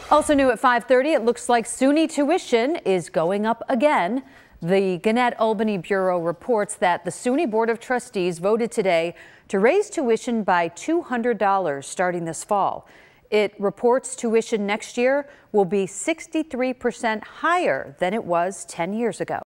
Also new at 5:30, it looks like SUNY tuition is going up again. The Gannett-Albany Bureau reports that the SUNY Board of Trustees voted today to raise tuition by $200 starting this fall. It reports tuition next year will be 63% higher than it was 10 years ago.